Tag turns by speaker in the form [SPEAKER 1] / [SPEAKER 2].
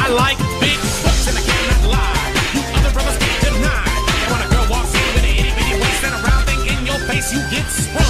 [SPEAKER 1] I like big books and I cannot lie. You other brothers can't deny. When a girl walks in with an itty bitty waist and a round thing in your face, you get sprung.